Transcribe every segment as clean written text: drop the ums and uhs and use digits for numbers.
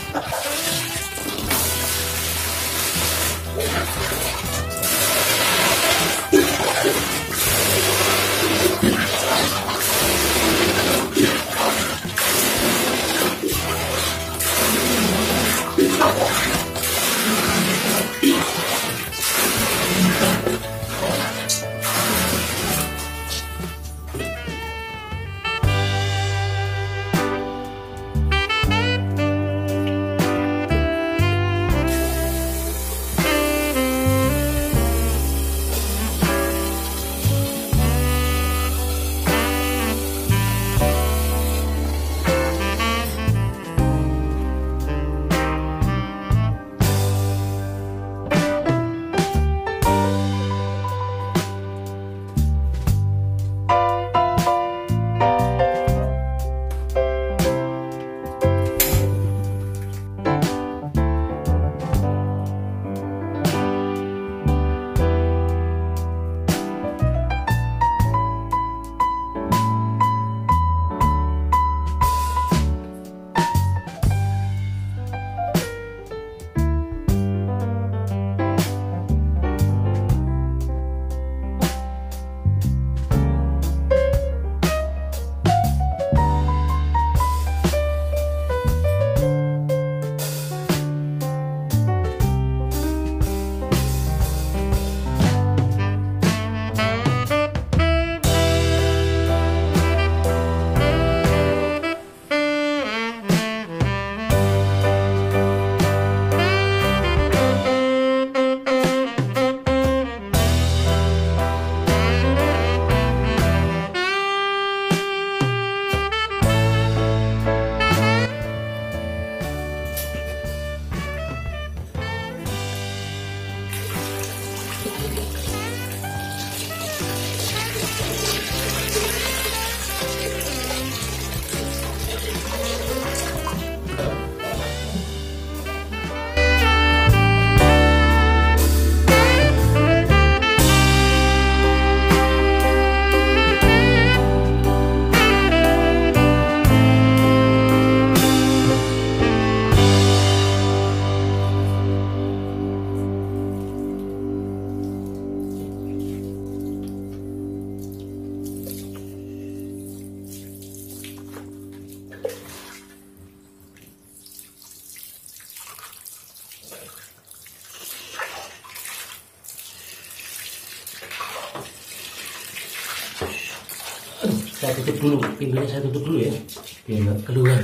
Saya tutup dulu, pintunya saya tutup dulu ya, biar nggak keluar.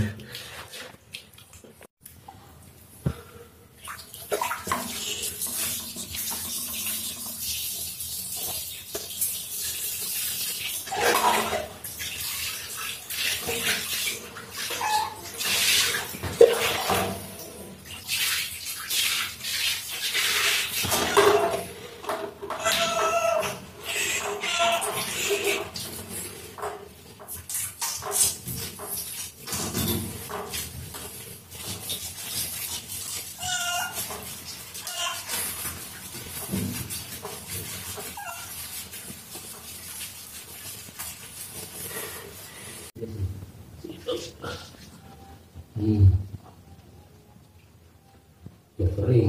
Ya kering.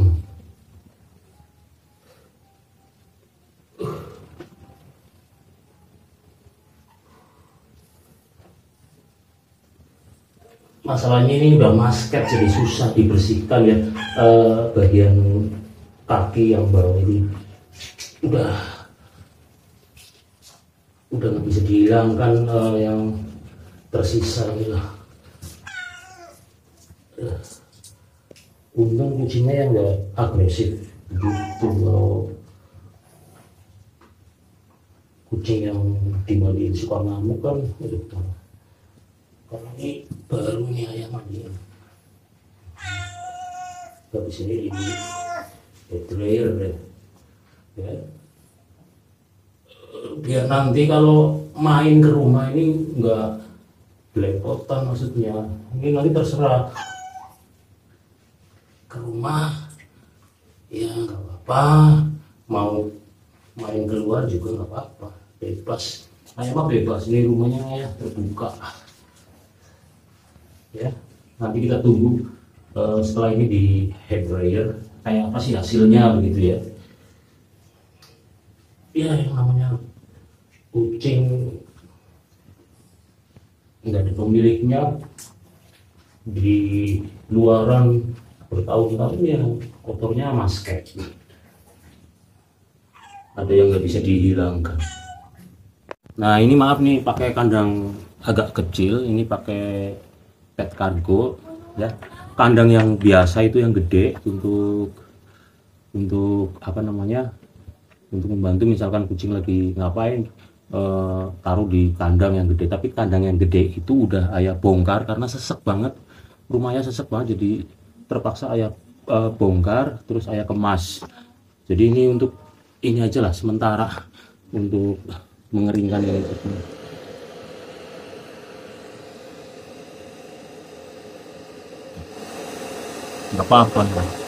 Masalahnya ini udah masket, jadi susah dibersihkan ya. Bagian kaki yang bawah ini udah nggak bisa dihilangkan, yang tersisa ini lah. Untung kucingnya yang nggak agresif gitu. Kalau kucing yang dimandiin suka ngamuk kan, aduh. Kalau ini baru nih ayam mandi, habis ini dryer ya, biar nanti kalau main ke rumah ini nggak belepotan, maksudnya ini nanti terserah ke rumah ya nggak apa-apa, mau main keluar juga nggak apa-apa, bebas. Ayam bebas, ini rumahnya ya terbuka ya. Nanti kita tunggu setelah ini di hair dryer kayak apa sih hasilnya begitu ya. Ya yang namanya kucing nggak ada pemiliknya di luaran bertahun-tahun ya kotornya masket, ada yang nggak bisa dihilangkan. Nah ini maaf nih pakai kandang agak kecil, ini pakai pet cargo ya, kandang yang biasa itu yang gede untuk apa namanya, untuk membantu misalkan kucing lagi ngapain, taruh di kandang yang gede. Tapi kandang yang gede itu udah ayah bongkar karena sesek banget, rumahnya sesek banget, jadi terpaksa ayah bongkar terus ayah kemas. Jadi ini untuk ini aja lah sementara untuk mengeringkan ini. Nggak apa-apa.